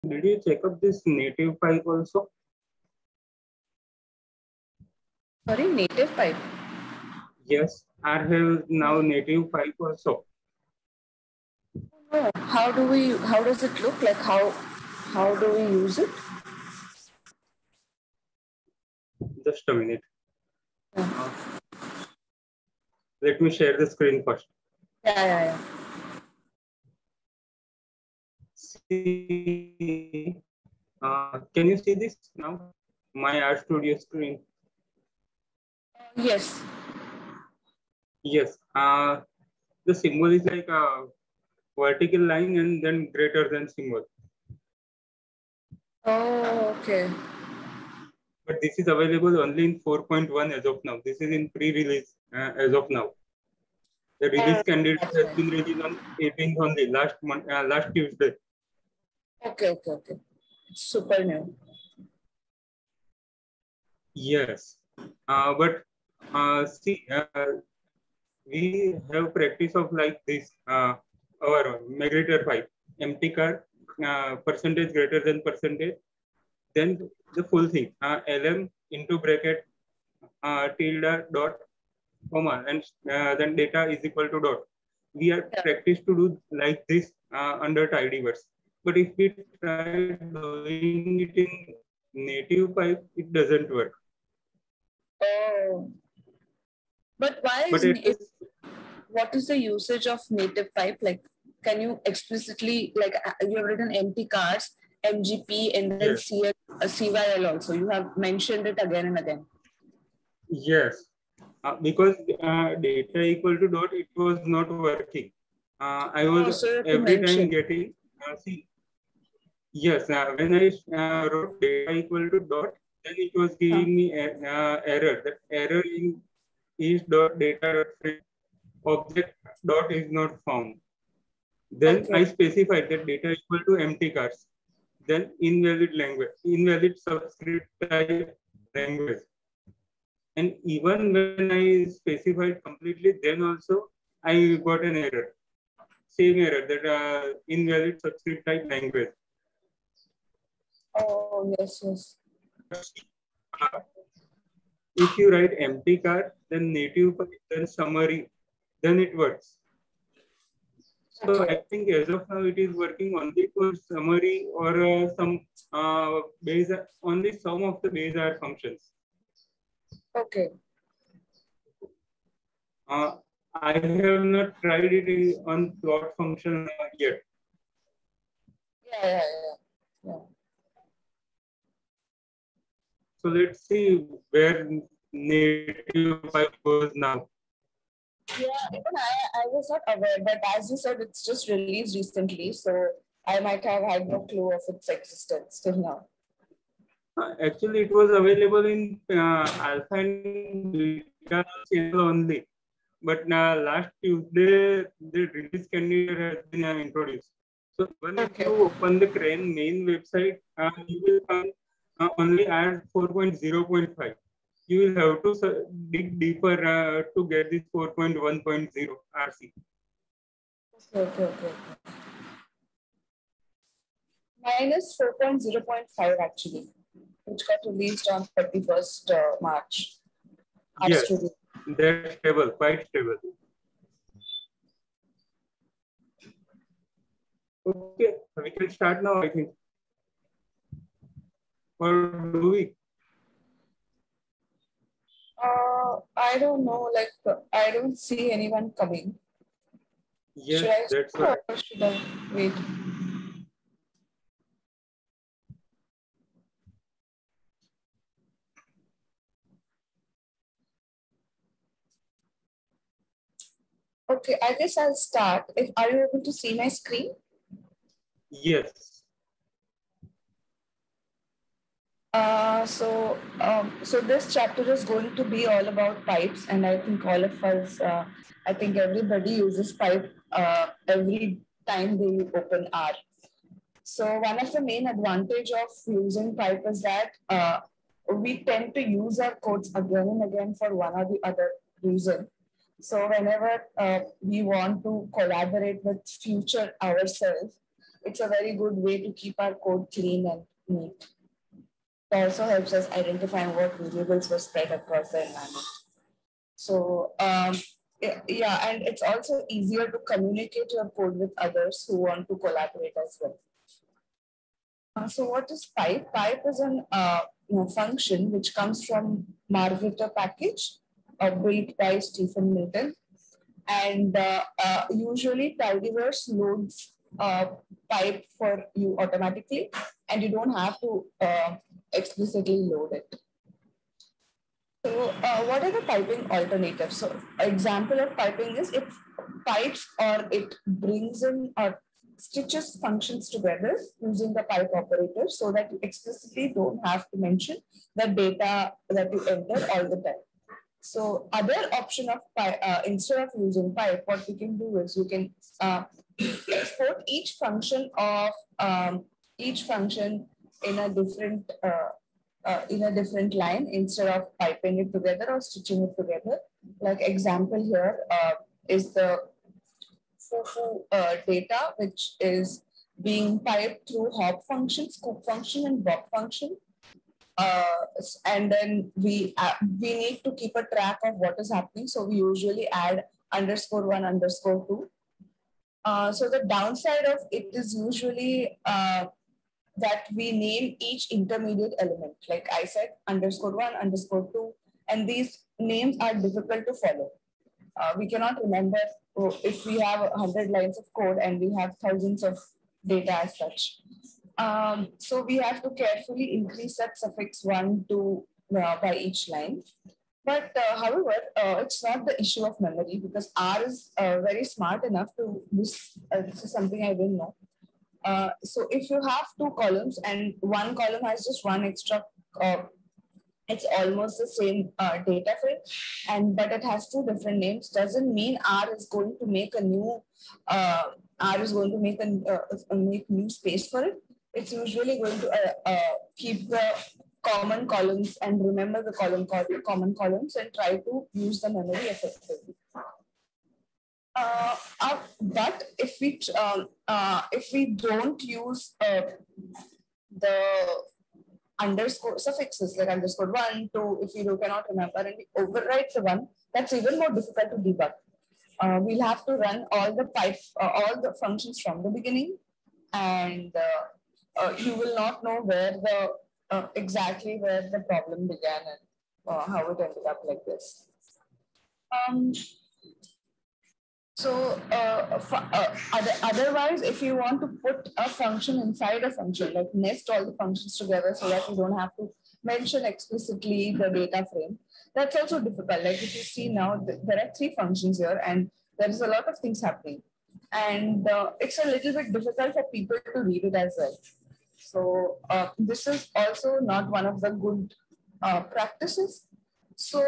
Did you check up this native pipe also? Sorry, native pipe. Yes, I have now native pipe also. No. How does it look like? How do we use it? Just a minute. Let me share the screen first. Yeah. See, can you see this now? My RStudio screen. Yes. Yes. The symbol is like a vertical line and then greater than symbol. Oh, okay. But this is available only in 4.1 as of now. This is in pre-release as of now. The release candidate has been released on 18th only, last Tuesday. Okay. Super new. Yes. But see, we have practice of like this, our migrator pipe, empty car, percentage greater than percentage, then the full thing, lm into bracket, tilde dot comma, and then data is equal to dot. We are practiced to do like this under tidyverse. But if we try doing it in native pipe, it doesn't work. Oh. But why But what is the usage of native pipe? Like, can you explicitly, like, you have written empty cars, MGP, and then yes. CYL also. You have mentioned it again and again. Yes. Because data equal to dot, it was not working. I was every time getting, see, yes, when I wrote data equal to dot, then it was giving me error. That error in is dot data dot frame object dot is not found. Then I specified that data equal to empty cars. Then invalid language, invalid subscript type language. And even when I specified completely, then also I got an error. Same error, that invalid subscript type language. Oh, yes. If you write empty car, then native, then summary, then it works. So I think as of now it is working only for summary or some base, only some of the base are functions. Okay. I have not tried it on plot function yet. Yeah. So let's see where native pipe goes now. Yeah, even I was not aware, but as you said, it's just released recently, so I might have had no clue of its existence till now. Actually, it was available in alpha and beta channel only. But last Tuesday, the release candidate has been introduced. So when if you open the Crane main website, you will find only at 4.0.5. You will have to dig deeper to get this 4.1.0 RC. Okay. Mine is 4.0.5 actually, which got released on 31st March. Yes, they're stable, quite stable. Okay, we can start now, I think. Or do we? I don't know, like, I don't see anyone coming. Yes, that's right. Or should I wait? Okay, I guess I'll start. Are you able to see my screen? Yes. So this chapter is going to be all about pipes, and I think all of us, I think everybody uses pipe every time they open R. So one of the main advantage of using pipe is that we tend to use our codes again and again for one or the other reason. So whenever we want to collaborate with future ourselves, it's a very good way to keep our code clean and neat. It also helps us identify what variables were spread across the environment. So yeah, and it's also easier to communicate your code with others who want to collaborate as well. So what is pipe? Pipe is an function which comes from Margritter package built by Stephen Milton. And usually Tidyverse loads pipe for you automatically, and you don't have to explicitly load it. So what are the piping alternatives? So example of piping is it pipes or it brings in or stitches functions together using the pipe operator so that you explicitly don't have to mention the data that you enter all the time. So other option of pipe, instead of using pipe, what you can do is you can export each function in a different line instead of piping it together or stitching it together. Like example here is the FUFU data, which is being piped through hop function, scoop function, and bop function. And then we need to keep a track of what is happening. So we usually add _1 _2. So the downside of it is usually that we name each intermediate element. Like I said, _1 _2, and these names are difficult to follow. We cannot remember if we have 100 lines of code and we have thousands of data as such. So we have to carefully increase that suffix 1 to by each line. But however, it's not the issue of memory because R is very smart enough to this is something I didn't know. So if you have 2 columns and one column has just one extra, it's almost the same data frame, but it has 2 different names. Doesn't mean R is going to make a new make new space for it. It's usually going to keep the common columns and remember the common columns and try to use the memory effectively. But if we don't use the underscore suffixes like _1, 2, if we cannot remember and we overwrite the one, that's even more difficult to debug. We'll have to run all the functions from the beginning, and you will not know where exactly where the problem began and how it ended up like this. Otherwise, if you want to put a function inside a function, like nest all the functions together so that you don't have to mention explicitly the data frame, that's also difficult. Like if you see now, there are 3 functions here and there is a lot of things happening. And it's a little bit difficult for people to read it as well. So this is also not one of the good practices. So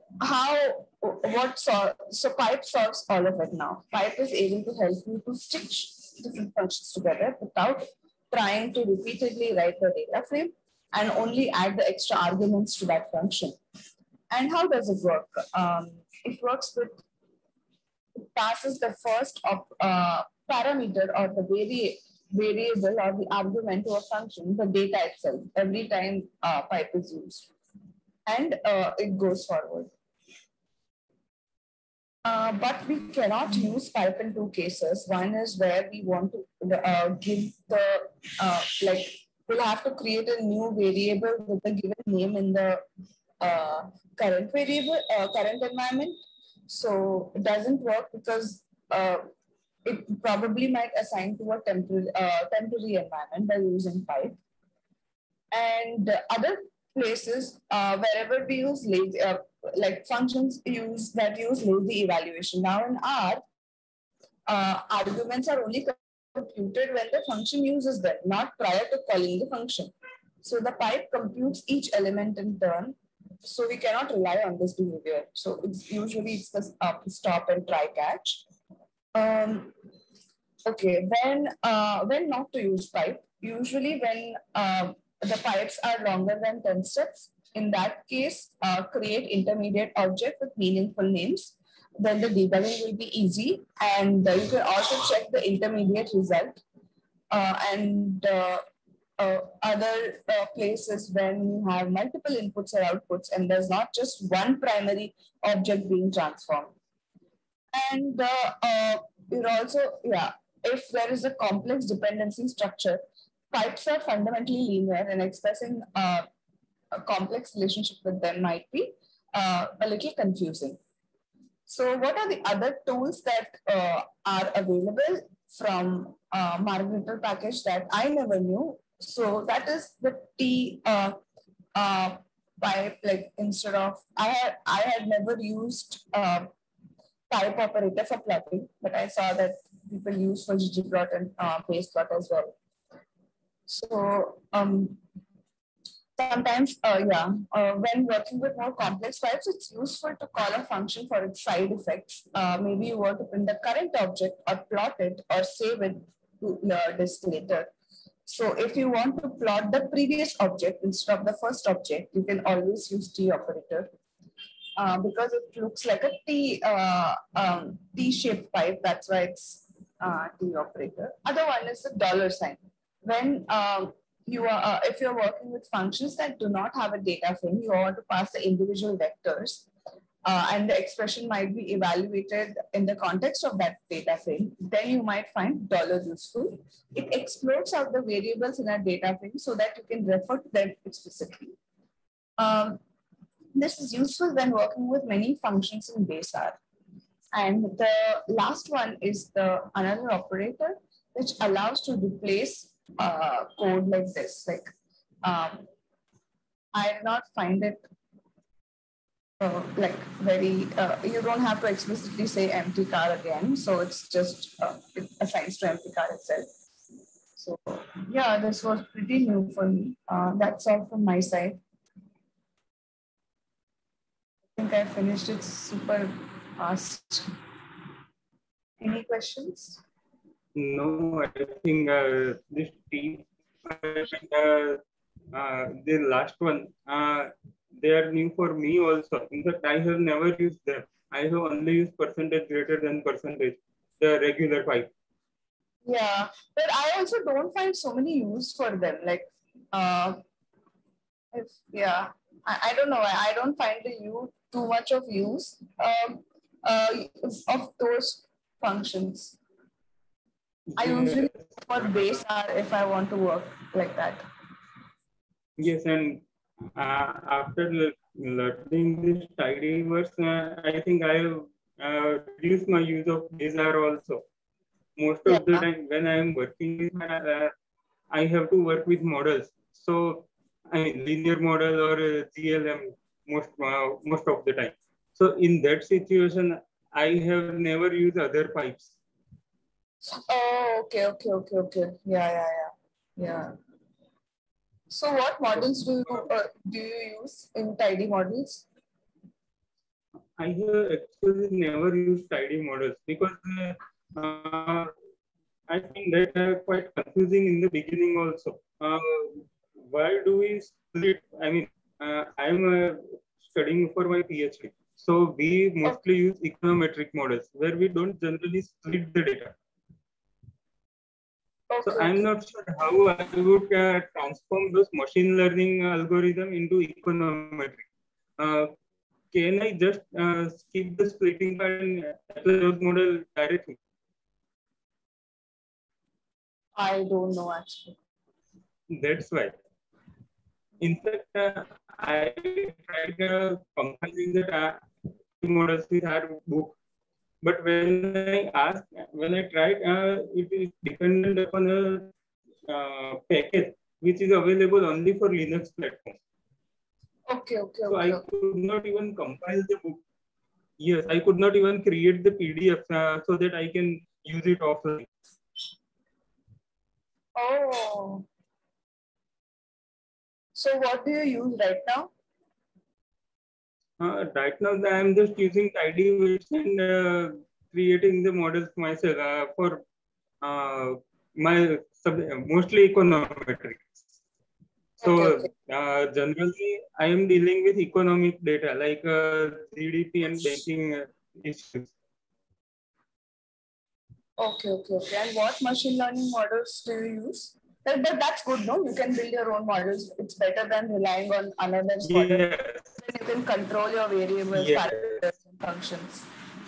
Pipe solves all of it now. Pipe is able to help you to stitch different functions together without trying to repeatedly write the data frame and only add the extra arguments to that function. And how does it work? It works with, it passes the first parameter or the variable or the argument to a function, the data itself, every time pipe is used. And it goes forward. But we cannot use pipe in 2 cases. One is where we want to give the, we'll have to create a new variable with a given name in the current environment. So it doesn't work because it probably might assign to a temporary environment by using pipe. And other places wherever we use lazy, like functions that use lazy evaluation. Now in R, arguments are only computed when the function uses them, not prior to calling the function. So the pipe computes each element in turn. So we cannot rely on this behavior. So it's usually the stop and try catch. Okay, when not to use pipe? Usually when the pipes are longer than 10 steps. In that case, create intermediate object with meaningful names. Then the debugging will be easy. And you can also check the intermediate result. and other places when you have multiple inputs or outputs and there's not just one primary object being transformed. And you're also, if there is a complex dependency structure, pipes are fundamentally linear, and expressing a complex relationship with them might be a little confusing. So what are the other tools that are available from Margritter package that I never knew? So that is the T pipe, like instead of, I had never used pipe operator for plotting, but I saw that people use for ggplot and baseplot as well. So sometimes, when working with more complex pipes, it's useful to call a function for its side effects. Maybe you want to print the current object or plot it or save it to disk later. So if you want to plot the previous object instead of the first object, you can always use T operator. Because it looks like a T-shaped pipe, that's why it's T operator. Other one is the dollar sign. When you are, if you're working with functions that do not have a data frame, you want to pass the individual vectors, and the expression might be evaluated in the context of that data frame, then you might find dollar useful. It explodes out the variables in a data frame so that you can refer to them explicitly. This is useful when working with many functions in base R. And the last one is the another operator, which allows to replace code like this. Like, I did not find it like very, you don't have to explicitly say empty car again. So it's just, it assigns to empty car itself. So yeah, this was pretty new for me. That's all from my side. I think I finished it super fast. Any questions? No, I think this team, the last one, they are new for me also. In fact, I have never used them. I have only used percentage greater than percentage, the regular pipe. Yeah, but I also don't find so many use for them. Like, I don't know. I don't find too much of use of those functions. I usually for base R if I want to work like that. Yes, and after learning this tidyverse, I think I have reduced my use of base R also. Most of the time when I am working, I have to work with models. So I mean, linear model or GLM most of the time. So in that situation, I have never used other pipes. Oh, okay. Yeah. So what models do you use in tidy models? I have actually never used tidy models because I think that are quite confusing in the beginning also. Why do we split? I mean, I'm studying for my PhD. So we mostly use econometric models where we don't generally split the data. So I'm not sure how I would transform those machine learning algorithm into econometric. Can I just skip the splitting part and apply those model directly? I don't know actually. That's why. In fact, I tried compiling the models with our book, but when I tried, it is dependent upon a package which is available only for Linux platform. So I could not even compile the book. Yes, I could not even create the PDF so that I can use it offline. Oh. So what do you use right now? Right now, I'm just using tidyverse and creating the models myself for my mostly econometrics. So generally, I am dealing with economic data like GDP and banking issues. Okay. And what machine learning models do you use? But that's good, no? You can build your own models. It's better than relying on another's model. Yes. Then you can control your variables, Yes. parameters, and functions.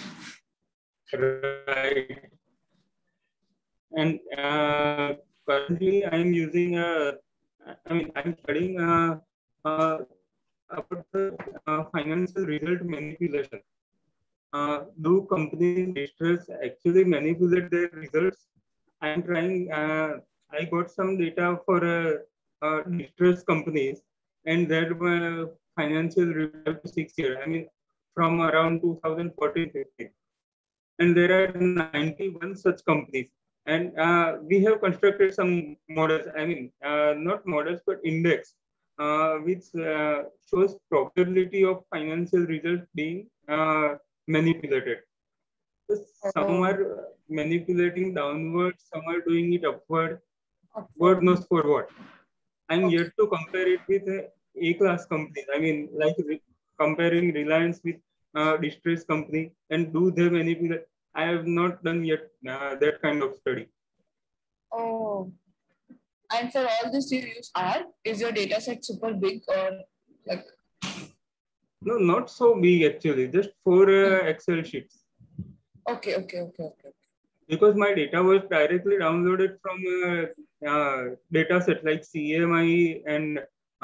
Right. And currently, I'm using I'm studying about the financial result manipulation. Do companies distress actually manipulate their results? I'm trying. I got some data for distressed companies, and that were financial result 6 years. I mean, from around 2014-15, and there are 91 such companies. And we have constructed some models. I mean, not models, but index, which shows probability of financial results being manipulated. So some are manipulating downward, some are doing it upward. God knows for what. I'm yet to compare it with A-class companies. I mean, like comparing Reliance with distressed company, and do they manipulate? I have not done yet that kind of study. Oh, and for all this you use R? Is your data set super big or like? No, not so big actually. Just 4 Excel sheets. Okay. Because my data was directly downloaded from data set like CMI and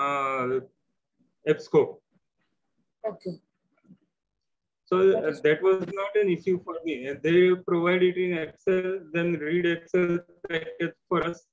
EBSCO. Okay. So that was not an issue for me. They provide it in Excel, then read Excel package for us.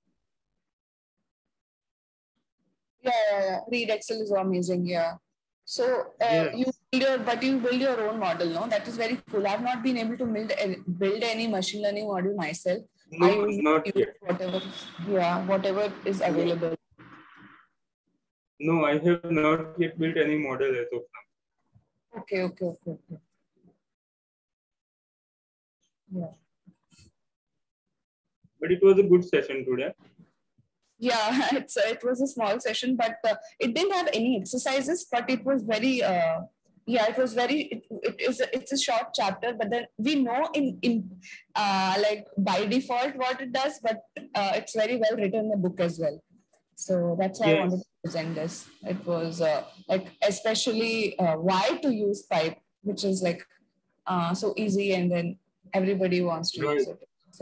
Yeah. Read Excel is amazing. Yeah. So Yes. you build your own model, no? That is very cool. I've not been able to build any machine learning model myself. No, I usually not use yet. whatever is available. No, I have not yet built any model as of now. Okay. Yeah. But it was a good session today. Yeah, it was a small session, but it didn't have any exercises, but it was very it's a short chapter, but then we know in like by default what it does, but it's very well written in the book as well. So that's why I wanted to present this. It was like especially why to use pipe, which is like so easy, and then everybody wants to use it.